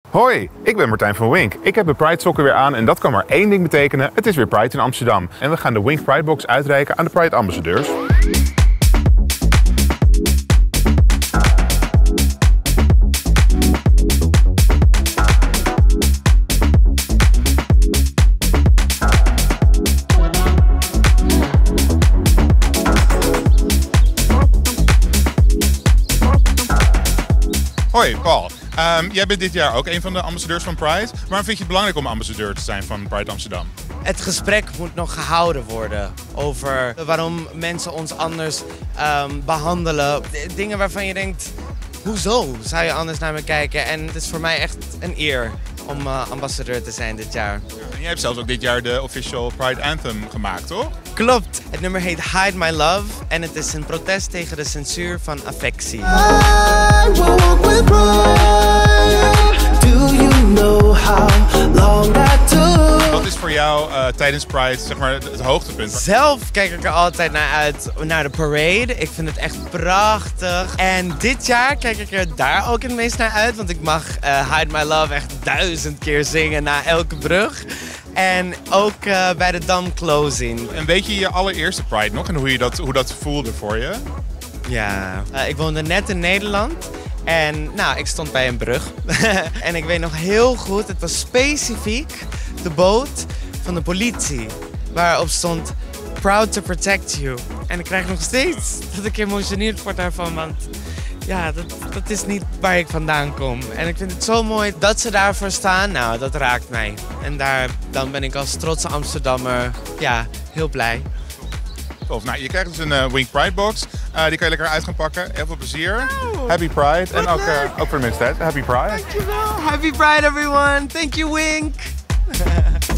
Hoi, ik ben Martijn van Wink. Ik heb de Pride sokken weer aan en dat kan maar één ding betekenen. Het is weer Pride in Amsterdam. En we gaan de Wink Pride Box uitreiken aan de Pride ambassadeurs. Hoi, Paul. Jij bent dit jaar ook een van de ambassadeurs van Pride. Waarom vind je het belangrijk om ambassadeur te zijn van Pride Amsterdam? Het gesprek moet nog gehouden worden over waarom mensen ons anders behandelen. Dingen waarvan je denkt, hoezo zou je anders naar me kijken? En het is voor mij echt een eer om ambassadeur te zijn dit jaar. En jij hebt zelfs ook dit jaar de official Pride Anthem gemaakt, toch? Klopt. Het nummer heet Hide My Love en het is een protest tegen de censuur van affectie. Wat is voor jou tijdens Pride zeg maar, het hoogtepunt? Zelf kijk ik er altijd naar uit, naar de parade. Ik vind het echt prachtig. En dit jaar kijk ik er daar ook het meest naar uit. Want ik mag Hide My Love echt 1000 keer zingen na elke brug. En ook bij de Dam Closing. En weet je je allereerste Pride nog en hoe dat voelde voor je? Ja, ik woonde net in Nederland. En nou, ik stond bij een brug. En ik weet nog heel goed, het was specifiek de boot van de politie. Waarop stond Proud to Protect You. En ik krijg nog steeds dat ik emotioneerd word daarvan. Want ja, dat is niet waar ik vandaan kom. En ik vind het zo mooi dat ze daarvoor staan. Nou, dat raakt mij. En dan ben ik als trotse Amsterdammer ja, heel blij. Tof. Nou, je krijgt dus een Wink Pride Box. Die kan je lekker uit gaan pakken. Heel veel plezier. Happy Pride. En ook voor de mensen thuis. Happy Pride. Dankjewel. Happy Pride everyone. Thank you Wink.